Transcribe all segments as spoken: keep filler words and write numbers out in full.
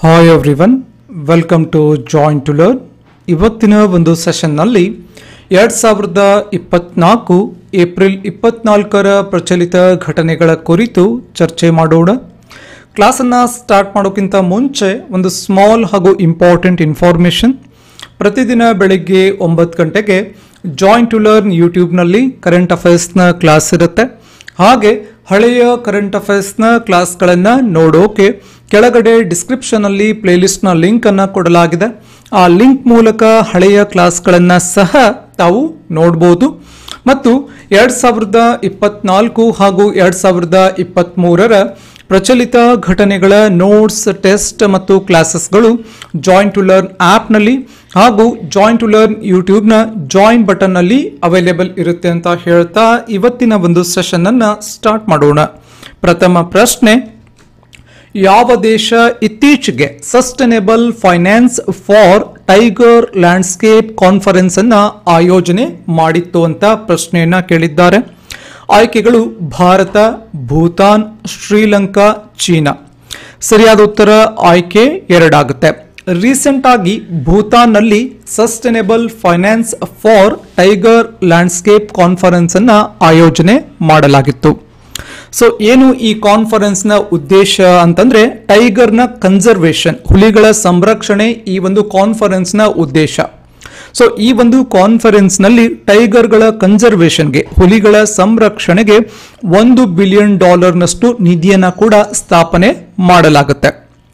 Hi everyone, welcome to join to learn. ಇವತ್ತಿನ ಒಂದು ಸೆಷನ್ನಲ್ಲಿ ಎರಡು ಸಾವಿರದ ಇಪ್ಪತ್ನಾಲ್ಕು ಏಪ್ರಿಲ್ ಇಪ್ಪತ್ನಾಲ್ಕರ ಪ್ರಚಲಿತ ಘಟನೆಗಳ ಕುರಿತು ಚರ್ಚೆ ಮಾಡೋಣ. ಕ್ಲಾಸನ್ನು ಸ್ಟಾರ್ಟ್ ಮಾಡೋಕ್ಕಿಂತ ಮುಂಚೆ ಒಂದು ಸ್ಮಾಲ್ ಹಾಗೂ ಇಂಪಾರ್ಟೆಂಟ್ ಇನ್ಫಾರ್ಮೇಷನ್. ಪ್ರತಿದಿನ ಬೆಳಗ್ಗೆ ಒಂಬತ್ತು ಗಂಟೆಗೆ ಜಾಯಿನ್ ಟು ಲರ್ನ್ ಯೂಟ್ಯೂಬ್ನಲ್ಲಿ ಕರೆಂಟ್ ಅಫೇರ್ಸ್ನ ಕ್ಲಾಸ್ ಇರುತ್ತೆ. ಹಾಗೆ ಹಳೆಯ ಕರೆಂಟ್ ಅಫೇರ್ಸ್ನ ಕ್ಲಾಸ್ಗಳನ್ನು ನೋಡೋಕೆ ಕೆಳಗಡೆ ಡಿಸ್ಕ್ರಿಪ್ಷನಲ್ಲಿ ಪ್ಲೇಲಿಸ್ಟ್ನ ಲಿಂಕನ್ನು ಕೊಡಲಾಗಿದೆ. ಆ ಲಿಂಕ್ ಮೂಲಕ ಹಳೆಯ ಕ್ಲಾಸ್ಗಳನ್ನು ಸಹ ತಾವು ನೋಡ್ಬೋದು. ಮತ್ತು ಎರಡು ಸಾವಿರದ ಇಪ್ಪತ್ನಾಲ್ಕು ಹಾಗೂ ಎರಡು ಸಾವಿರದ ಇಪ್ಪತ್ತ್ಮೂರರ ಪ್ರಚಲಿತ ಘಟನೆಗಳ ನೋಟ್ಸ್, ಟೆಸ್ಟ್ ಮತ್ತು ಕ್ಲಾಸಸ್ಗಳು ಜಾಯಿನ್ ಟು ಲರ್ನ್ ಆ್ಯಪ್ನಲ್ಲಿ ಹಾಗೂ ಜಾಯಿನ್ ಟು ಲರ್ನ್ ಯೂಟ್ಯೂಬ್ನ ಜಾಯಿನ್ ಬಟನ್ನಲ್ಲಿ ಅವೈಲೇಬಲ್ ಇರುತ್ತೆ ಅಂತ ಹೇಳ್ತಾ ಇವತ್ತಿನ ಒಂದು ಸೆಷನನ್ನು ಸ್ಟಾರ್ಟ್ ಮಾಡೋಣ. ಪ್ರಥಮ ಪ್ರಶ್ನೆ, ಯಾವ ದೇಶ ಇತ್ತೀಚೆಗೆ sustainable finance for tiger landscape conference ಅನ್ನು ಆಯೋಜನೆ ಮಾಡಿತ್ತು ಅಂತ ಪ್ರಶ್ನೆಯನ್ನ ಕೇಳಿದ್ದಾರೆ. ಆಯ್ಕೆಗಳು ಭಾರತ, ಭೂತಾನ್, ಶ್ರೀಲಂಕಾ, ಚೀನಾ. ಸರಿಯಾದ ಉತ್ತರ ಆಯ್ಕೆ ಎರಡಾಗುತ್ತೆ. ರೀಸೆಂಟ್ ಆಗಿ ಭೂತಾನ್ನಲ್ಲಿ sustainable finance for tiger landscape conference ಅನ್ನ ಆಯೋಜನೆ ಮಾಡಲಾಗಿತ್ತು. ಸೊ ಏನು ಈ ಕಾನ್ಫರೆನ್ಸ್ನ ಉದ್ದೇಶ ಅಂತಂದ್ರೆ ಟೈಗರ್ನ ಕನ್ಸರ್ವೇಷನ್, ಹುಲಿಗಳ ಸಂರಕ್ಷಣೆ ಈ ಒಂದು ಕಾನ್ಫರೆನ್ಸ್ನ ಉದ್ದೇಶ. ಸೊ ಈ ಒಂದು ಕಾನ್ಫರೆನ್ಸ್ನಲ್ಲಿ ಟೈಗರ್ಗಳ ಕನ್ಸರ್ವೇಷನ್ಗೆ, ಹುಲಿಗಳ ಸಂರಕ್ಷಣೆಗೆ ಒಂದು ಬಿಲಿಯನ್ ಡಾಲರ್ನಷ್ಟು ನಿಧಿಯನ್ನು ಕೂಡ ಸ್ಥಾಪನೆ ಮಾಡಲಾಗುತ್ತೆ.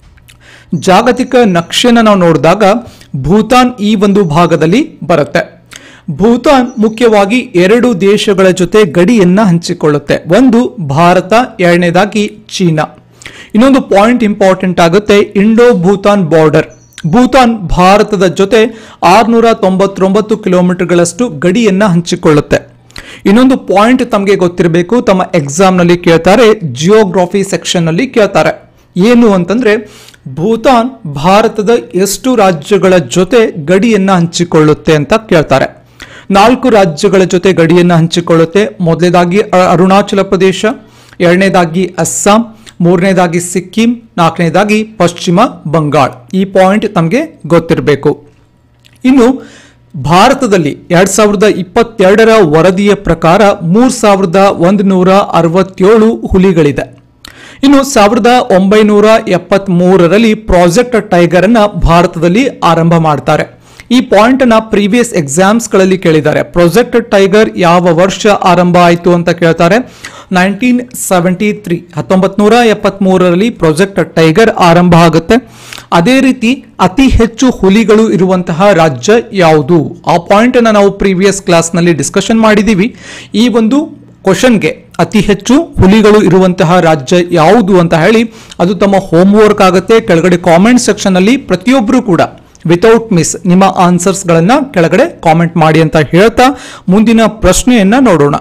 ಜಾಗತಿಕ ನಕ್ಷೆನ ನಾವು ನೋಡಿದಾಗ ಭೂತಾನ್ ಈ ಒಂದು ಭಾಗದಲ್ಲಿ ಬರುತ್ತೆ. ಭೂತಾನ್ ಮುಖ್ಯವಾಗಿ ಎರಡು ದೇಶಗಳ ಜೊತೆ ಗಡಿಯನ್ನ ಹಂಚಿಕೊಳ್ಳುತ್ತೆ. ಒಂದು ಭಾರತ, ಎರಡನೇದಾಗಿ ಚೀನಾ. ಇನ್ನೊಂದು ಪಾಯಿಂಟ್ ಇಂಪಾರ್ಟೆಂಟ್ ಆಗುತ್ತೆ, ಇಂಡೋ ಭೂತಾನ್ ಬಾರ್ಡರ್. ಭೂತಾನ್ ಭಾರತದ ಜೊತೆ ಆರುನೂರ ತೊಂಬತ್ತೊಂಬತ್ತು ಕಿಲೋಮೀಟರ್ಗಳಷ್ಟು ಗಡಿಯನ್ನ ಹಂಚಿಕೊಳ್ಳುತ್ತೆ. ಇನ್ನೊಂದು ಪಾಯಿಂಟ್ ತಮಗೆ ಗೊತ್ತಿರಬೇಕು, ತಮ್ಮ ಎಕ್ಸಾಮ್ನಲ್ಲಿ ಕೇಳ್ತಾರೆ, ಜಿಯೋಗ್ರಫಿ ಸೆಕ್ಷನ್ ನಲ್ಲಿ ಕೇಳ್ತಾರೆ. ಏನು ಅಂತಂದ್ರೆ ಭೂತಾನ್ ಭಾರತದ ಎಷ್ಟು ರಾಜ್ಯಗಳ ಜೊತೆ ಗಡಿಯನ್ನ ಹಂಚಿಕೊಳ್ಳುತ್ತೆ ಅಂತ ಕೇಳ್ತಾರೆ. ನಾಲ್ಕು ರಾಜ್ಯಗಳ ಜೊತೆ ಗಡಿಯನ್ನು ಹಂಚಿಕೊಳ್ಳುತ್ತೆ. ಮೊದಲನೇದಾಗಿ ಅರುಣಾಚಲ ಪ್ರದೇಶ, ಎರಡನೇದಾಗಿ ಅಸ್ಸಾಂ, ಮೂರನೇದಾಗಿ ಸಿಕ್ಕಿಂ, ನಾಲ್ಕನೇದಾಗಿ ಪಶ್ಚಿಮ ಬಂಗಾಳ. ಈ ಪಾಯಿಂಟ್ ತಮಗೆ ಗೊತ್ತಿರಬೇಕು. ಇನ್ನು ಭಾರತದಲ್ಲಿ ಎರಡ್ ಸಾವಿರದ ಇಪ್ಪತ್ತೆರಡರ ವರದಿಯ ಪ್ರಕಾರ ಮೂರ್ ಸಾವಿರದ ಒಂದು ನೂರ ಅರವತ್ತೇಳು ಹುಲಿಗಳಿದೆ. ಇನ್ನು ಸಾವಿರದ ಒಂಬೈನೂರ ಎಪ್ಪತ್ತ್ ಮೂರರಲ್ಲಿ ಪ್ರಾಜೆಕ್ಟ್ ಟೈಗರ್ ಅನ್ನ ಭಾರತದಲ್ಲಿ ಆರಂಭ ಮಾಡ್ತಾರೆ. ಈ ಪಾಯಿಂಟ್ ಅನ್ನ ಪ್ರೀವಿಯಸ್ ಎಕ್ಸಾಮ್ಸ್ ಗಳಲ್ಲಿ ಕೇಳಿದ್ದಾರೆ. ಪ್ರಾಜೆಕ್ಟ್ ಟೈಗರ್ ಯಾವ ವರ್ಷ ಆರಂಭ ಆಯಿತು ಅಂತ ಕೇಳ್ತಾರೆ. ನೈನ್ಟೀನ್ ಸೆವೆಂಟಿ ತ್ರೀ ಹತ್ತೊಂಬತ್ ನೂರ ಎಪ್ಪತ್ತ್ ಮೂರರಲ್ಲಿ ಪ್ರಾಜೆಕ್ಟ್ ಟೈಗರ್ ಆರಂಭ ಆಗುತ್ತೆ. ಅದೇ ರೀತಿ ಅತಿ ಹೆಚ್ಚು ಹುಲಿಗಳು ಇರುವಂತಹ ರಾಜ್ಯ ಯಾವುದು? ಆ ಪಾಯಿಂಟ್ ಅನ್ನ ನಾವು ಪ್ರೀವಿಯಸ್ ಕ್ಲಾಸ್ ನಲ್ಲಿ ಡಿಸ್ಕಷನ್ ಮಾಡಿದೀವಿ. ಈ ಒಂದು ಕ್ವಶನ್ಗೆ ಅತಿ ಹೆಚ್ಚು ಹುಲಿಗಳು ಇರುವಂತಹ ರಾಜ್ಯ ಯಾವುದು ಅಂತ ಹೇಳಿ ಅದು ತಮ್ಮ ಹೋಮ್ ವರ್ಕ್ ಆಗುತ್ತೆ. ಕೆಳಗಡೆ ಕಾಮೆಂಟ್ ಸೆಕ್ಷನ್ ಅಲ್ಲಿ ಪ್ರತಿಯೊಬ್ಬರು ಕೂಡ ವಿತೌಟ್ ಮಿಸ್ ನಿಮ್ಮ ಆನ್ಸರ್ಸ್ ಗಳನ್ನ ಕೆಳಗಡೆ ಕಾಮೆಂಟ್ ಮಾಡಿ ಅಂತ ಹೇಳ್ತಾ ಮುಂದಿನ ಪ್ರಶ್ನೆಯನ್ನ ನೋಡೋಣ.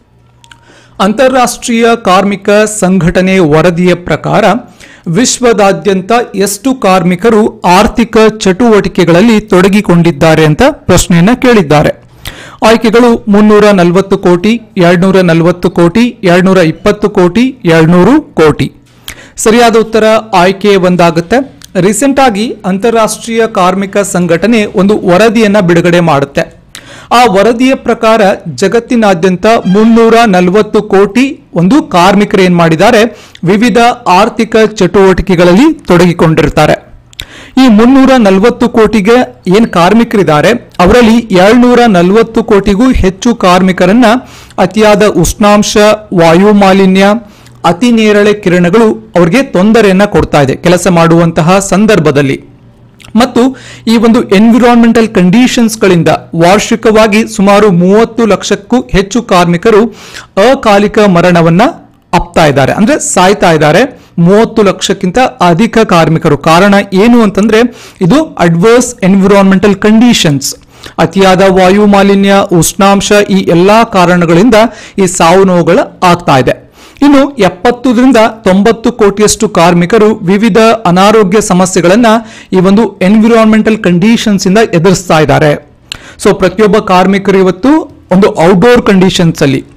ಅಂತಾರಾಷ್ಟ್ರೀಯ ಕಾರ್ಮಿಕ ಸಂಘಟನೆ ವರದಿಯ ಪ್ರಕಾರ ವಿಶ್ವದಾದ್ಯಂತ ಎಷ್ಟು ಕಾರ್ಮಿಕರು ಆರ್ಥಿಕ ಚಟುವಟಿಕೆಗಳಲ್ಲಿ ತೊಡಗಿಕೊಂಡಿದ್ದಾರೆ ಅಂತ ಪ್ರಶ್ನೆಯನ್ನ ಕೇಳಿದ್ದಾರೆ. ಆಯ್ಕೆಗಳು ಮುನ್ನೂರ ನಲವತ್ತು ಕೋಟಿ, ಎರಡ್ನೂರ ನಲವತ್ತು ಕೋಟಿ, ಎರಡ್ನೂರ ಇಪ್ಪತ್ತು ಕೋಟಿ, ಎರಡ್ನೂರು ಕೋಟಿ. ಸರಿಯಾದ ಉತ್ತರ ಆಯ್ಕೆ ಒಂದಾಗುತ್ತೆ. ರೀಸೆಂಟ್ ಆಗಿ ಅಂತಾರಾಷ್ಟ್ರೀಯ ಕಾರ್ಮಿಕ ಸಂಘಟನೆ ಒಂದು ವರದಿಯನ್ನ ಬಿಡುಗಡೆ ಮಾಡುತ್ತೆ. ಆ ವರದಿಯ ಪ್ರಕಾರ ಜಗತ್ತಿನಾದ್ಯಂತ ಮುನ್ನೂರ ನಲವತ್ತು ಕೋಟಿ ಒಂದು ಕಾರ್ಮಿಕರು ಏನ್ ಮಾಡಿದ್ದಾರೆ, ವಿವಿಧ ಆರ್ಥಿಕ ಚಟುವಟಿಕೆಗಳಲ್ಲಿ ತೊಡಗಿಕೊಂಡಿರ್ತಾರೆ. ಈ ಮುನ್ನೂರ ನಲವತ್ತು ಕೋಟಿಗೆ ಏನ್ ಕಾರ್ಮಿಕರಿದ್ದಾರೆ ಅವರಲ್ಲಿ ಏಳ್ನೂರ ನಲವತ್ತು ಕೋಟಿಗೂ ಹೆಚ್ಚು ಕಾರ್ಮಿಕರನ್ನ ಅತಿಯಾದ ಉಷ್ಣಾಂಶ, ವಾಯು ಮಾಲಿನ್ಯ, ಅತಿ ನೇರಳೆ ಕಿರಣಗಳು ಅವರಿಗೆ ತೊಂದರೆಯನ್ನ ಕೊಡ್ತಾ ಇದೆ ಕೆಲಸ ಮಾಡುವಂತಹ ಸಂದರ್ಭದಲ್ಲಿ. ಮತ್ತು ಈ ಒಂದು ಎನ್ವಿರಾನ್ಮೆಂಟಲ್ ಕಂಡೀಷನ್ಸ್ ಗಳಿಂದ ವಾರ್ಷಿಕವಾಗಿ ಸುಮಾರು ಮೂವತ್ತು ಲಕ್ಷಕ್ಕೂ ಹೆಚ್ಚು ಕಾರ್ಮಿಕರು ಅಕಾಲಿಕ ಮರಣವನ್ನ ಅಪ್ತಾ ಇದ್ದಾರೆ, ಅಂದ್ರೆ ಸಾಯ್ತಾ ಇದ್ದಾರೆ. ಮೂವತ್ತು ಲಕ್ಷಕ್ಕಿಂತ ಅಧಿಕ ಕಾರ್ಮಿಕರು. ಕಾರಣ ಏನು ಅಂತಂದ್ರೆ ಇದು ಅಡ್ವರ್ಸ್ ಎನ್ವಿರಾನ್ಮೆಂಟಲ್ ಕಂಡೀಷನ್ಸ್, ಅತಿಯಾದ ವಾಯು ಮಾಲಿನ್ಯ, ಉಷ್ಣಾಂಶ, ಈ ಎಲ್ಲಾ ಕಾರಣಗಳಿಂದ ಈ ಸಾವು ನೋವುಗಳು ಆಗ್ತಾ ಇದೆ. ಇನ್ನು ಎಪ್ಪತ್ತರಿಂದ ತೊಂಬತ್ತು ಕೋಟಿಯಷ್ಟು ಕಾರ್ಮಿಕರು ವಿವಿಧ ಅನಾರೋಗ್ಯ ಸಮಸ್ಯೆಗಳನ್ನ ಈ ಒಂದು ಎನ್ವಿರಾನ್ಮೆಂಟಲ್ ಕಂಡೀಷನ್ಸ್ ಇಂದ ಎದುರಿಸ್ತಾ ಇದ್ದಾರೆ. ಸೊ ಪ್ರತಿಯೊಬ್ಬ ಕಾರ್ಮಿಕರು ಇವತ್ತು ಒಂದು ಔಟ್ಡೋರ್ ಕಂಡೀಷನ್ಸ್ ಅಲ್ಲಿ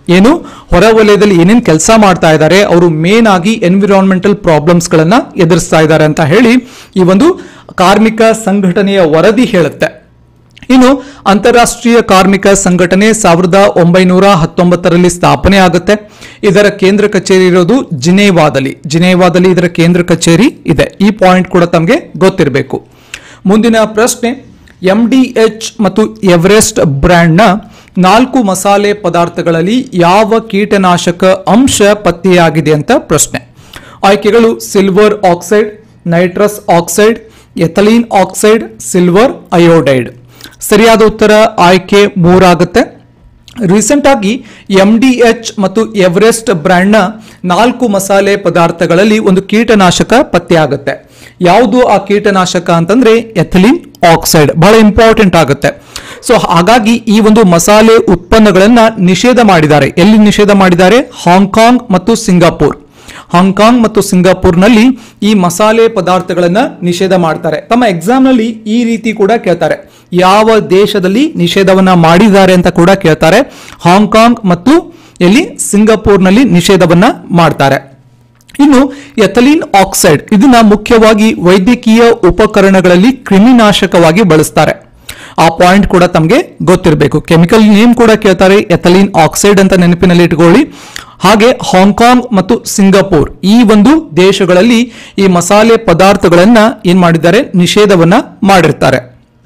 ಏನು ಹೊರವಲಯದಲ್ಲಿ ಏನೇನು ಕೆಲಸ ಮಾಡ್ತಾ ಇದ್ದಾರೆ, ಅವರು ಮೇನ್ ಆಗಿ ಎನ್ವಿರಾನ್ಮೆಂಟಲ್ ಪ್ರಾಬ್ಲಮ್ಸ್ ಗಳನ್ನ ಎದುರಿಸ್ತಾ ಇದ್ದಾರೆ ಅಂತ ಹೇಳಿ ಈ ಒಂದು ಕಾರ್ಮಿಕ ಸಂಘಟನೆಯ ವರದಿ ಹೇಳುತ್ತೆ. ಇನ್ನು ಅಂತಾರಾಷ್ಟ್ರೀಯ ಕಾರ್ಮಿಕ ಸಂಘಟನೆ ಸಾವಿರದ ಒಂಬೈನೂರ ಹತ್ತೊಂಬತ್ತರಲ್ಲಿ ಸ್ಥಾಪನೆ ಆಗುತ್ತೆ. ಇದರ ಕೇಂದ್ರ ಕಚೇರಿ ಇರೋದು ಜಿನೇವಾದಲ್ಲಿ. ಜಿನೇವಾದಲ್ಲಿ ಇದರ ಕೇಂದ್ರ ಕಚೇರಿ ಇದೆ. ಈ ಪಾಯಿಂಟ್ ಕೂಡ ತಮಗೆ ಗೊತ್ತಿರಬೇಕು. ಮುಂದಿನ ಪ್ರಶ್ನೆ, ಎಂ ಡಿ ಎಚ್ ಮತ್ತು ಎವರೆಸ್ಟ್ ಬ್ರ್ಯಾಂಡ್ನ ನಾಲ್ಕು ಮಸಾಲೆ ಪದಾರ್ಥಗಳಲ್ಲಿ ಯಾವ ಕೀಟನಾಶಕ ಅಂಶ ಪತ್ತೆಯಾಗಿದೆ ಅಂತ ಪ್ರಶ್ನೆ. ಆಯ್ಕೆಗಳು silver oxide, nitrous oxide, ethylene oxide, silver iodide. ಸರಿಯಾದ ಉತ್ತರ ಆಯ್ಕೆ ಮೂರಾಗುತ್ತೆ. ರೀಸೆಂಟ್ ಆಗಿ ಎಂ ಡಿ ಎಚ್ ಮತ್ತು ಎವರೆಸ್ಟ್ ಬ್ರ್ಯಾಂಡ್ನ ನಾಲ್ಕು ಮಸಾಲೆ ಪದಾರ್ಥಗಳಲ್ಲಿ ಒಂದು ಕೀಟನಾಶಕ ಪತ್ತೆಯಾಗುತ್ತೆ. ಯಾವುದು ಆ ಕೀಟನಾಶಕ ಅಂತಂದ್ರೆ ಎಥಿಲೀನ್ ಆಕ್ಸೈಡ್. ಬಹಳ ಇಂಪಾರ್ಟೆಂಟ್ ಆಗುತ್ತೆ. ಸೊ ಹಾಗಾಗಿ ಈ ಒಂದು ಮಸಾಲೆ ಉತ್ಪನ್ನಗಳನ್ನ ನಿಷೇಧ ಮಾಡಿದ್ದಾರೆ. ಎಲ್ಲಿ ನಿಷೇಧ ಮಾಡಿದ್ದಾರೆ? ಹಾಂಗ್ಕಾಂಗ್ ಮತ್ತು ಸಿಂಗಾಪುರ್. ಹಾಂಗ್ಕಾಂಗ್ ಮತ್ತು ಸಿಂಗಾಪುರ್ನಲ್ಲಿ ಈ ಮಸಾಲೆ ಪದಾರ್ಥಗಳನ್ನ ನಿಷೇಧ ಮಾಡ್ತಾರೆ. ತಮ್ಮ ಎಕ್ಸಾಮ್ ನಲ್ಲಿ ಈ ರೀತಿ ಕೂಡ ಕೇಳ್ತಾರೆ, ಯಾವ ದೇಶದಲ್ಲಿ ನಿಷೇಧವನ್ನ ಮಾಡಿದ್ದಾರೆ ಅಂತ ಕೂಡ ಕೇಳ್ತಾರೆ. ಹಾಂಗ್ಕಾಂಗ್ ಮತ್ತು ಎಲ್ಲಿ? ಸಿಂಗಾಪುರ್ನಲ್ಲಿ ನಿಷೇಧವನ್ನ ಮಾಡ್ತಾರೆ. ಇನ್ನು ಎಥಲೀನ್ ಆಕ್ಸೈಡ್ ಇದನ್ನ ಮುಖ್ಯವಾಗಿ ವೈದ್ಯಕೀಯ ಉಪಕರಣಗಳಲ್ಲಿ ಕ್ರಿಮಿನಾಶಕವಾಗಿ ಬಳಸ್ತಾರೆ. ಆ ಪಾಯಿಂಟ್ ಕೂಡ ತಮಗೆ ಗೊತ್ತಿರಬೇಕು. ಕೆಮಿಕಲ್ ನೇಮ್ ಕೂಡ ಕೇಳ್ತಾರೆ, ಎಥಲೀನ್ ಆಕ್ಸೈಡ್ ಅಂತ ನೆನಪಿನಲ್ಲಿ ಇಟ್ಕೊಳ್ಳಿ. ಹಾಗೆ ಹಾಂಗ್ಕಾಂಗ್ ಮತ್ತು ಸಿಂಗಾಪುರ್ ಈ ಒಂದು ದೇಶಗಳಲ್ಲಿ ಈ ಮಸಾಲೆ ಪದಾರ್ಥಗಳನ್ನ ಏನ್ ಮಾಡಿದ್ದಾರೆ? ನಿಷೇಧವನ್ನ ಮಾಡಿರ್ತಾರೆ.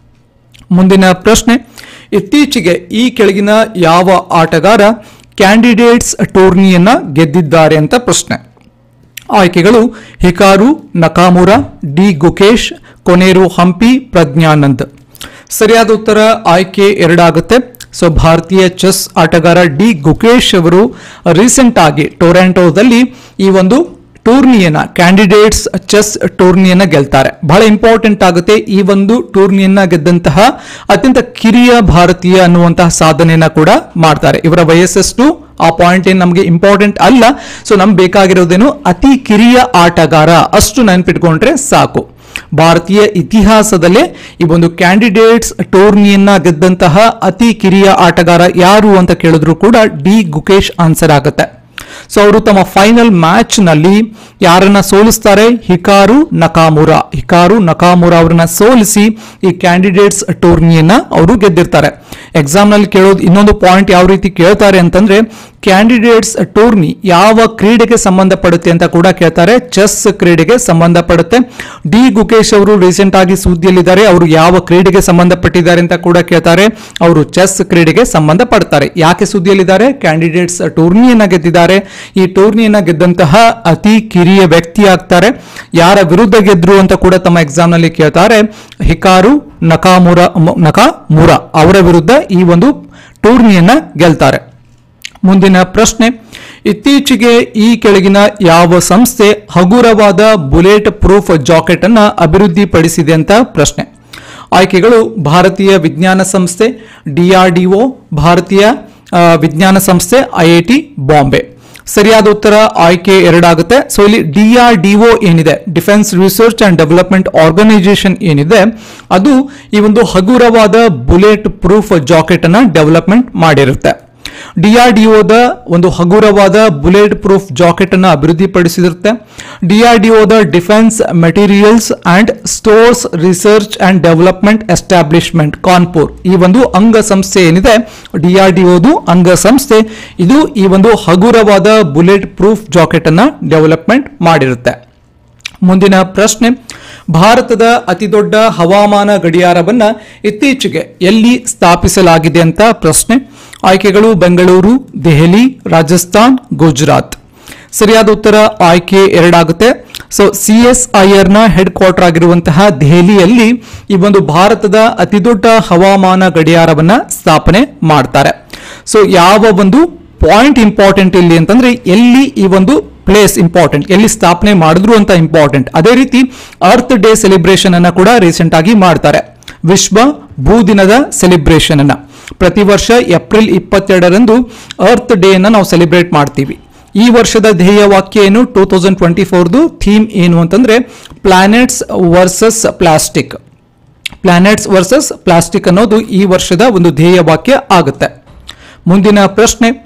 ಮುಂದಿನ ಪ್ರಶ್ನೆ, ಇತ್ತೀಚೆಗೆ ಈ ಕೆಳಗಿನ ಯಾವ ಆಟಗಾರ ಕ್ಯಾಂಡಿಡೇಟ್ಸ್ ಟೂರ್ನಿಯನ್ನ ಗೆದ್ದಿದ್ದಾರೆ ಅಂತ ಪ್ರಶ್ನೆ. ಆಯ್ಕೆಗಳು Hikaru Nakamura, D Gukesh, Koneru Humpy, Praggnanandhaa. ಸರಿಯಾದ ಉತ್ತರ ಆಯ್ಕೆ ಎರಡಾಗುತ್ತೆ. ಸೊ ಭಾರತೀಯ ಚೆಸ್ ಆಟಗಾರ ಡಿ ಗುಕೇಶ್ ಅವರು ರೀಸೆಂಟ್ ಆಗಿ ಟೊರಾಂಟೋದಲ್ಲಿ ಈ ಒಂದು ಟೂರ್ನಿಯನ್ನ ಕ್ಯಾಂಡಿಡೇಟ್ಸ್ ಚೆಸ್ ಟೂರ್ನಿಯನ್ನ ಗೆಲ್ತಾರೆ. ಬಹಳ ಇಂಪಾರ್ಟೆಂಟ್ ಆಗುತ್ತೆ. ಈ ಒಂದು ಟೂರ್ನಿಯನ್ನ ಗೆದ್ದಂತಹ ಅತ್ಯಂತ ಕಿರಿಯ ಭಾರತೀಯ ಅನ್ನುವಂತಹ ಸಾಧನೆಯನ್ನ ಕೂಡ ಮಾಡ್ತಾರೆ. ಇವರ ವಯಸ್ಸೆಷ್ಟು ಆ ಪಾಯಿಂಟ್ ಏನು ನಮಗೆ ಇಂಪಾರ್ಟೆಂಟ್ ಅಲ್ಲ. ಸೊ ನಮ್ಗೆ ಬೇಕಾಗಿರೋದೇನು? ಅತಿ ಕಿರಿಯ ಆಟಗಾರ, ಅಷ್ಟು ನೆನಪಿಟ್ಕೊಂಡ್ರೆ ಸಾಕು. ಭಾರತೀಯ ಇತಿಹಾಸದಲ್ಲೇ ಈ ಒಂದು ಕ್ಯಾಂಡಿಡೇಟ್ಸ್ ಟೂರ್ನಿಯನ್ನ ಗೆದ್ದಂತಹ ಅತಿ ಕಿರಿಯ ಆಟಗಾರ ಯಾರು ಅಂತ ಕೇಳಿದ್ರು ಕೂಡ ಡಿ ಗುಕೇಶ್ ಆನ್ಸರ್ ಆಗುತ್ತೆ. ಸೊ ಅವರು ತಮ್ಮ ಫೈನಲ್ ಮ್ಯಾಚ್ ನಲ್ಲಿ ಯಾರನ್ನ ಸೋಲಿಸ್ತಾರೆ? ಹಿಕಾರು ನಕಾಮುರಾ. ಹಿಕಾರು ನಕಾಮುರಾ ಅವರನ್ನ ಸೋಲಿಸಿ ಈ ಕ್ಯಾಂಡಿಡೇಟ್ಸ್ ಟೂರ್ನಿಯನ್ನ ಅವರು ಗೆದ್ದಿರ್ತಾರೆ. ಎಕ್ಸಾಮ್ ನಲ್ಲಿ ಕೇಳೋದು ಇನ್ನೊಂದು ಪಾಯಿಂಟ್ ಯಾವ ರೀತಿ ಕೇಳ್ತಾರೆ ಅಂತಂದ್ರೆ, ಕ್ಯಾಂಡಿಡೇಟ್ಸ್ ಟೂರ್ನಿ ಯಾವ ಕ್ರೀಡೆಗೆ ಸಂಬಂಧಪಡುತ್ತೆ ಅಂತ ಕೂಡ ಕೇಳ್ತಾರೆ. ಚೆಸ್ ಕ್ರೀಡೆಗೆ ಸಂಬಂಧಪಡುತ್ತೆ. ಡಿ ಗುಕೇಶ್ ಅವರು ರೀಸೆಂಟ್ ಆಗಿ ಸುದ್ದಿಯಲ್ಲಿದ್ದಾರೆ. ಅವರು ಯಾವ ಕ್ರೀಡೆಗೆ ಸಂಬಂಧಪಟ್ಟಿದ್ದಾರೆ ಅಂತ ಕೂಡ ಕೇಳ್ತಾರೆ. ಅವರು ಚೆಸ್ ಕ್ರೀಡೆಗೆ ಸಂಬಂಧಪಡ್ತಾರೆ. ಯಾಕೆ ಸುದ್ದಿಯಲ್ಲಿದ್ದಾರೆ? ಕ್ಯಾಂಡಿಡೇಟ್ಸ್ ಟೂರ್ನಿಯನ್ನ ಗೆದ್ದಿದ್ದಾರೆ. ಈ ಟೂರ್ನಿಯನ್ನ ಗೆದ್ದಂತಹ ಅತಿ ಕಿರಿಯ ವ್ಯಕ್ತಿ ಆಗ್ತಾರೆ. ಯಾರ ವಿರುದ್ಧ ಗೆದ್ರು ಅಂತ ಕೂಡ ತಮ್ಮ ಎಕ್ಸಾಮ್ ನಲ್ಲಿ ಕೇಳ್ತಾರೆ. ಹಿಕಾರು ನಕಾಮುರಾ ನಕಾಮುರಾ ಅವರ ವಿರುದ್ಧ ಈ ಒಂದು ಟೂರ್ನಿಯನ್ನ ಗೆಲ್ತಾರೆ. ಮುಂದಿನ ಪ್ರಶ್ನೆ, ಇತ್ತೀಚೆಗೆ ಈ ಕೆಳಗಿನ ಯಾವ ಸಂಸ್ಥೆ ಹಗುರವಾದ ಬುಲೆಟ್ ಪ್ರೂಫ್ ಜಾಕೆಟ್ ಅನ್ನ ಅಭಿವೃದ್ಧಿಪಡಿಸಿದೆ ಅಂತ ಪ್ರಶ್ನೆ. ಆಯ್ಕೆಗಳು ಭಾರತೀಯ ವಿಜ್ಞಾನ ಸಂಸ್ಥೆ, ಡಿಆರ್ಡಿಒ, ಭಾರತೀಯ ವಿಜ್ಞಾನ ಸಂಸ್ಥೆ, ಐಐಟಿ ಬಾಂಬೆ. ಸರಿಯಾದ ಉತ್ತರ ಆಯ್ಕೆ ಎರಡಾಗುತ್ತೆ. ಸೊ ಇಲ್ಲಿ ಡಿಆರ್ಡಿಒ ಏನಿದೆ, defence research and development organisation ಏನಿದೆ, ಅದು ಈ ಒಂದು ಹಗುರವಾದ ಬುಲೆಟ್ ಪ್ರೂಫ್ ಜಾಕೆಟ್ ಅನ್ನ ಡೆವಲಪ್ಮೆಂಟ್ ಮಾಡಿರುತ್ತೆ. ಡಿಆರ್ಡಿಒದ ಒಂದು ಹಗುರವಾದ ಬುಲೆಟ್ ಪ್ರೂಫ್ ಜಾಕೆಟ್ ಅನ್ನು ಅಭಿವೃದ್ಧಿಪಡಿಸಿರುತ್ತೆ. ಡಿಆರ್ಡಿಒದ defence materials and stores research and development establishment Kanpur ಈ ಒಂದು ಅಂಗಸಂಸ್ಥೆ ಏನಿದೆ, ಡಿಆರ್ಡಿಒದು ಅಂಗಸಂಸ್ಥೆ, ಇದು ಈ ಒಂದು ಹಗುರವಾದ ಬುಲೆಟ್ ಪ್ರೂಫ್ ಜಾಕೆಟ್ ಅನ್ನು ಡೆವಲಪ್ಮೆಂಟ್ ಮಾಡಿರುತ್ತೆ. ಮುಂದಿನ ಪ್ರಶ್ನೆ, ಭಾರತದ ಅತಿದೊಡ್ಡ ಹವಾಮಾನ ಗಡಿಯಾರವನ್ನ ಇತ್ತೀಚೆಗೆ ಎಲ್ಲಿ ಸ್ಥಾಪಿಸಲಾಗಿದೆ ಅಂತ ಪ್ರಶ್ನೆ. ಆಯ್ಕೆಗಳು ಬೆಂಗಳೂರು, ದೆಹಲಿ, ರಾಜಸ್ಥಾನ್, ಗುಜರಾತ್. ಸರಿಯಾದ ಉತ್ತರ ಆಯ್ಕೆ ಎರಡಾಗುತ್ತೆ. So C S I R ನ ಹೆಡ್ ಕ್ವಾರ್ಟರ್ ಆಗಿರುವಂತಹ ದೆಹಲಿಯಲ್ಲಿ ಈ ಒಂದು ಭಾರತದ ಅತಿದೊಡ್ಡ ಹವಾಮಾನ ಗಡಿಯಾರವನ್ನ ಸ್ಥಾಪನೆ ಮಾಡ್ತಾರೆ. ಸೊ ಯಾವ ಒಂದು ಪಾಯಿಂಟ್ ಇಂಪಾರ್ಟೆಂಟ್ ಇಲ್ಲಿ ಅಂತಂದ್ರೆ, ಎಲ್ಲಿ ಈ ಒಂದು ಪ್ಲೇಸ್ ಇಂಪಾರ್ಟೆಂಟ್, ಎಲ್ಲಿ ಸ್ಥಾಪನೆ ಮಾಡಿದ್ರು ಅಂತ ಇಂಪಾರ್ಟೆಂಟ್. ಅದೇ ರೀತಿ ಅರ್ತ್ ಡೇ ಸೆಲೆಬ್ರೇಷನ್ ಅನ್ನ ಕೂಡ ರೀಸೆಂಟ್ ಆಗಿ ಮಾಡ್ತಾರೆ. ವಿಶ್ವ ಭೂ ದಿನದ ಸೆಲೆಬ್ರೇಷನ್ ಅನ್ನ ಪ್ರತಿ ವರ್ಷ ಏಪ್ರಿಲ್ ಇಪ್ಪತ್ತೆರಡರಂದು ಅರ್ತ್ ಡೇ ಅನ್ನ ನಾವು ಸೆಲೆಬ್ರೇಟ್ ಮಾಡ್ತೀವಿ. ಈ ವರ್ಷದ ಧ್ಯೇಯ ವಾಕ್ಯ ಏನು? ಟೂ ತೌಸಂಡ್ ಟ್ವೆಂಟಿ ಫೋರ್ದು ಥೀಮ್ ಏನು ಅಂತಂದ್ರೆ planets versus plastic. Planets versus plastic ಅನ್ನೋದು ಈ ವರ್ಷದ ಒಂದು ಧ್ಯೇಯ ವಾಕ್ಯ ಆಗುತ್ತೆ. ಮುಂದಿನ ಪ್ರಶ್ನೆ,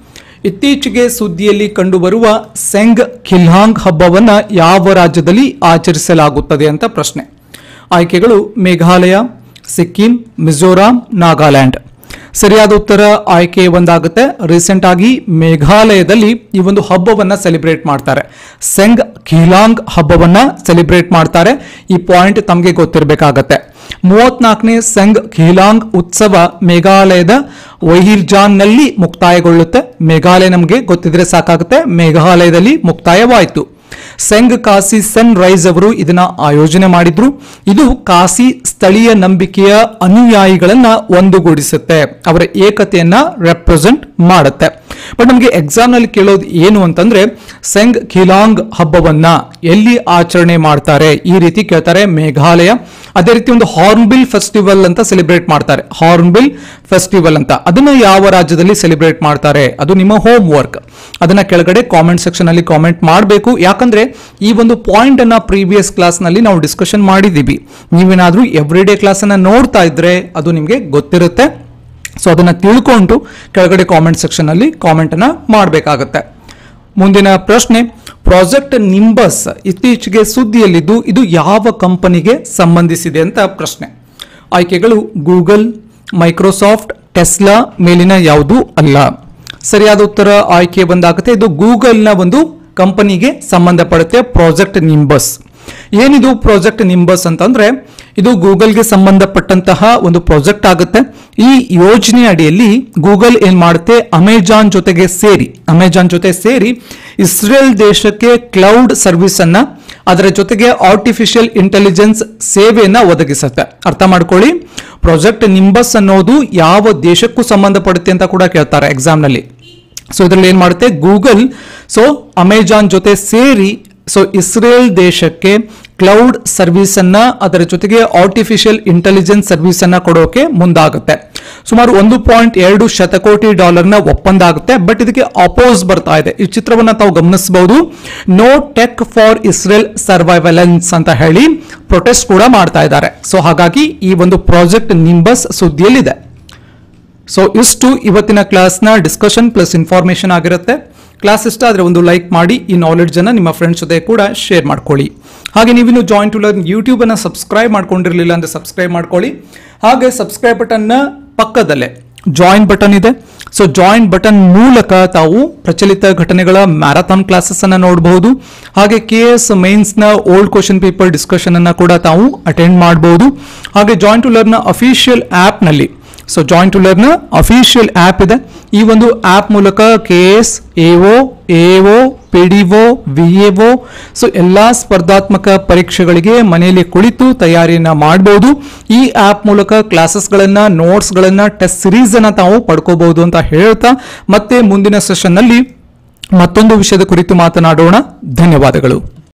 ಇತ್ತೀಚೆಗೆ ಸುದ್ದಿಯಲ್ಲಿ ಕಂಡುಬರುವ ಸೆಂಗ್ ಖಿಲ್ಹಾಂಗ್ ಹಬ್ಬವನ್ನ ಯಾವ ರಾಜ್ಯದಲ್ಲಿ ಆಚರಿಸಲಾಗುತ್ತದೆ ಅಂತ ಪ್ರಶ್ನೆ. ಆಯ್ಕೆಗಳು ಮೇಘಾಲಯ, ಸಿಕ್ಕಿಂ, ಮಿಜೋರಾಂ, ನಾಗಾಲ್ಯಾಂಡ್. ಸರಿಯಾದ ಉತ್ತರ ಆಯ್ಕೆ ಒಂದಾಗುತ್ತೆ. ರೀಸೆಂಟ್ ಆಗಿ ಮೇಘಾಲಯದಲ್ಲಿ ಈ ಒಂದು ಹಬ್ಬವನ್ನ ಸೆಲೆಬ್ರೇಟ್ ಮಾಡ್ತಾರೆ. ಸೆಂಗ್ ಖಿಲ್ಹಾಂಗ್ ಹಬ್ಬವನ್ನ ಸೆಲೆಬ್ರೇಟ್ ಮಾಡ್ತಾರೆ. ಈ ಪಾಯಿಂಟ್ ತಮಗೆ ಗೊತ್ತಿರಬೇಕಾಗತ್ತೆ. ಮೂವತ್ನಾಲ್ಕನೇ ಸೆಂಗ್ ಖಿಲ್ಹಾಂಗ್ ಉತ್ಸವ ಮೇಘಾಲಯದ ವಹಿರ್ಜಾನ್ ನಲ್ಲಿ ಮುಕ್ತಾಯಗೊಳ್ಳುತ್ತೆ. ಮೇಘಾಲಯ ನಮಗೆ ಗೊತ್ತಿದ್ರೆ ಸಾಕಾಗುತ್ತೆ, ಮೇಘಾಲಯದಲ್ಲಿ ಮುಕ್ತಾಯವಾಯಿತು. ಸೆಂಗ್ ಕಾಸಿ ಸನ್ ರೈಸ್ ಅವರು ಇದನ್ನ ಆಯೋಜನೆ ಮಾಡಿದ್ರು. ಇದು ಕಾಸಿ ಸ್ಥಳೀಯ ನಂಬಿಕೆಯ ಅನುಯಾಯಿಗಳನ್ನ ಒಂದುಗೂಡಿಸುತ್ತೆ, ಅವರ ಏಕತೆಯನ್ನ ರೆಪ್ರೆಸೆಂಟ್ ಮಾಡುತ್ತೆ. ಬಟ್ ನಮಗೆ ಎಕ್ಸಾಮ್ ನಲ್ಲಿ ಕೇಳೋದು ಏನು ಅಂತಂದ್ರೆ, ಸೆಂಗ್ ಖಿಲ್ಹಾಂಗ್ ಹಬ್ಬವನ್ನ ಎಲ್ಲಿ ಆಚರಣೆ ಮಾಡ್ತಾರೆ ಈ ರೀತಿ ಕೇಳ್ತಾರೆ. ಮೇಘಾಲಯ. ಅದೇ ರೀತಿ ಒಂದು ಹಾರ್ನ್ಬಿಲ್ ಫೆಸ್ಟಿವಲ್ ಅಂತ ಸೆಲೆಬ್ರೇಟ್ ಮಾಡ್ತಾರೆ, ಹಾರ್ನ್ಬಿಲ್ ಫೆಸ್ಟಿವಲ್ ಅಂತ. ಅದನ್ನ ಯಾವ ರಾಜ್ಯದಲ್ಲಿ ಸೆಲೆಬ್ರೇಟ್ ಮಾಡ್ತಾರೆ, ಅದು ನಿಮ್ಮ ಹೋಮ್ ವರ್ಕ್. ಅದನ್ನ ಕೆಳಗಡೆ ಕಾಮೆಂಟ್ ಸೆಕ್ಷನ್ ಅಲ್ಲಿ ಕಾಮೆಂಟ್ ಮಾಡಬೇಕು. ಯಾಕಂದ್ರೆ ಈ ಒಂದು ಪಾಯಿಂಟ್ ಅನ್ನ ಪ್ರೀವಿಯಸ್ ಕ್ಲಾಸ್ ನಲ್ಲಿ ನಾವು ಡಿಸ್ಕಷನ್ ಮಾಡಿದೀವಿ. ನೀವೇನಾದ್ರೂ ಎವ್ರಿ ಡೇ ಕ್ಲಾಸ್ ಅನ್ನ ನೋಡ್ತಾ ಇದ್ರೆ ಅದು ನಿಮಗೆ ಗೊತ್ತಿರುತ್ತೆ. ಸೊ ಅದನ್ನ ತಿಳ್ಕೊಂಡು ಕೆಳಗಡೆ ಕಾಮೆಂಟ್ ಸೆಕ್ಷನ್ ಅಲ್ಲಿ ಕಾಮೆಂಟ್ ಅನ್ನ ಮಾಡಬೇಕಾಗತ್ತೆ. ಮುಂದಿನ ಪ್ರಶ್ನೆ, ಪ್ರಾಜೆಕ್ಟ್ ನಿಂಬಸ್ ಇತ್ತೀಚೆಗೆ ಸುದ್ದಿಯಲ್ಲಿದ್ದು ಇದು ಯಾವ ಕಂಪನಿಗೆ ಸಂಬಂಧಿಸಿದೆ ಅಂತ ಪ್ರಶ್ನೆ. ಆಯ್ಕೆಗಳು ಗೂಗಲ್, ಮೈಕ್ರೋಸಾಫ್ಟ್, ಟೆಸ್ಲಾ, ಮೇಲಿನ ಯಾವುದು ಅಲ್ಲ. ಸರಿಯಾದ ಉತ್ತರ ಆಯ್ಕೆ ಬಂದಾಗುತ್ತೆ. ಇದು ಗೂಗಲ್ನ ಒಂದು ಕಂಪನಿಗೆ ಸಂಬಂಧಪಡುತ್ತೆ ಪ್ರಾಜೆಕ್ಟ್ ನಿಂಬಸ್. ಏನಿದು ಪ್ರಾಜೆಕ್ಟ್ ನಿಂಬಸ್ ಅಂತಂದ್ರೆ, ಇದು ಗೂಗಲ್ಗೆ ಸಂಬಂಧಪಟ್ಟಂತಹ ಒಂದು ಪ್ರಾಜೆಕ್ಟ್ ಆಗುತ್ತೆ. ಈ ಯೋಜನೆ ಅಡಿಯಲ್ಲಿ ಗೂಗಲ್ ಏನ್ ಮಾಡುತ್ತೆ, ಅಮೆಜಾನ್ ಜೊತೆಗೆ ಸೇರಿ ಅಮೆಜಾನ್ ಜೊತೆ ಸೇರಿ ಇಸ್ರೇಲ್ ದೇಶಕ್ಕೆ ಕ್ಲೌಡ್ ಸರ್ವಿಸ್ ಅನ್ನ, ಅದರ ಜೊತೆಗೆ ಆರ್ಟಿಫಿಷಿಯಲ್ ಇಂಟೆಲಿಜೆನ್ಸ್ ಸೇವೆಯನ್ನ ಒದಗಿಸುತ್ತೆ. ಅರ್ಥ ಮಾಡ್ಕೊಳ್ಳಿ, ಪ್ರಾಜೆಕ್ಟ್ ನಿಂಬಸ್ ಅನ್ನೋದು ಯಾವ ದೇಶಕ್ಕೂ ಸಂಬಂಧಪಡುತ್ತೆ ಅಂತ ಕೂಡ ಕೇಳ್ತಾರೆ ಎಕ್ಸಾಮ್ ನಲ್ಲಿ. ಸೊ ಇದರಲ್ಲಿ ಏನ್ ಮಾಡುತ್ತೆ ಗೂಗಲ್, ಸೊ ಅಮೆಜಾನ್ ಜೊತೆ ಸೇರಿ ಸೊ ಇಸ್ರೇಲ್ ದೇಶಕ್ಕೆ ಕ್ಲೌಡ್ ಸರ್ವಿಸ್ ಅನ್ನ, ಅದರ ಜೊತೆಗೆ ಆರ್ಟಿಫಿಷಿಯಲ್ ಇಂಟೆಲಿಜೆನ್ಸ್ ಸರ್ವಿಸ್ ಅನ್ನ ಕೊಡೋಕೆ ಮುಂದಾಗುತ್ತೆ. ಸುಮಾರು ಒಂದು ಪಾಯಿಂಟ್ ಎರಡು ಶತಕೋಟಿ ಡಾಲರ್ನ ಒಪ್ಪಂದ ಆಗುತ್ತೆ. ಬಟ್ ಇದಕ್ಕೆ ಅಪೋಸ್ ಬರ್ತಾ ಇದೆ. ಈ ಚಿತ್ರವನ್ನ ತಾವು ಗಮನಿಸಬಹುದು. No tech for Israel surveillance ಅಂತ ಹೇಳಿ ಪ್ರೊಟೆಸ್ಟ್ ಕೂಡ ಮಾಡ್ತಾ ಇದ್ದಾರೆ. ಸೊ ಹಾಗಾಗಿ ಈ ಒಂದು ಪ್ರಾಜೆಕ್ಟ್ ನಿಂಬಸ್ ಸುದ್ದಿಯಲ್ಲಿದೆ. ಸೊ ಇಷ್ಟು ಇವತ್ತಿನ ಕ್ಲಾಸ್ನ ಡಿಸ್ಕಷನ್ ಪ್ಲಸ್ ಇನ್ಫಾರ್ಮೇಶನ್ ಆಗಿರುತ್ತೆ. ಕ್ಲಾಸ್ ಇಷ್ಟ ಆದರೆ ಒಂದು ಲೈಕ್ ಮಾಡಿ, ಈ ನಾಲೆಡ್ಜ್ ಅನ್ನ ನಿಮ್ಮ ಫ್ರೆಂಡ್ಸ್ ಜೊತೆ ಕೂಡ ಶೇರ್ ಮಾಡ್ಕೊಳ್ಳಿ. ಹಾಗೆ ನೀವಿನ್ನು ಜಾಯಿನ್ ಟು ಲರ್ನ್ ಯೂಟ್ಯೂಬ್ ಅನ್ನ ಸಬ್ಸ್ಕ್ರೈಬ್ ಮಾಡ್ಕೊಂಡಿರಲಿಲ್ಲ ಅಂದ್ರೆ ಸಬ್ಸ್ಕ್ರೈಬ್ ಮಾಡ್ಕೊಳ್ಳಿ. ಹಾಗೆ ಸಬ್ಸ್ಕ್ರೈಬ್ ಬಟನ್ ನ ಪಕ್ಕದಲ್ಲೇ ಜಾಯಿನ್ ಬಟನ್ ಇದೆ. ಸೊ ಜಾಯಿನ್ ಬಟನ್ ಮೂಲಕ ತಾವು ಪ್ರಚಲಿತ ಘಟನೆಗಳ ಮ್ಯಾರಥಾನ್ ಕ್ಲಾಸಸ್ ಅನ್ನ ನೋಡಬಹುದು. ಹಾಗೆ ಕೆ ಎಸ್ ಮೈನ್ಸ್ ನ ಓಲ್ಡ್ ಕ್ವಶನ್ ಪೇಪರ್ ಡಿಸ್ಕಷನ್ ಅನ್ನ ಕೂಡ ತಾವು ಅಟೆಂಡ್ ಮಾಡಬಹುದು. ಹಾಗೆ ಜಾಯಿನ್ ಟು ಲರ್ನ್ ನ ಅಫಿಷಿಯಲ್ ಆಪ್ ನಲ್ಲಿ, so join to learn official app ಇದೆ. ಈ ಒಂದು ಆಪ್ ಮೂಲಕ K S, AO, AO, PDO, VAO so ಎಲ್ಲಾ ಸ್ಪರ್ಧಾತ್ಮಕ ಪರೀಕ್ಷೆಗಳಿಗೆ ಮನೆಯಲ್ಲಿ ಕುಳಿತು ತಯಾರಿಯನ್ನ ಮಾಡಬಹುದು. ಈ ಆಪ್ ಮೂಲಕ ಕ್ಲಾಸಸ್ಗಳನ್ನ, ನೋಟ್ಸ್ಗಳನ್ನ, ಟೆಸ್ಟ್ ಸಿರೀಸ್ ಅನ್ನ ತಾವು ಪಡ್ಕೋಬಹುದು ಅಂತ ಹೇಳ್ತಾ, ಮತ್ತೆ ಮುಂದಿನ ಸೆಷನ್ ನಲ್ಲಿ ಮತ್ತೊಂದು ವಿಷಯದ ಕುರಿತು ಮಾತನಾಡೋಣ. ಧನ್ಯವಾದಗಳು.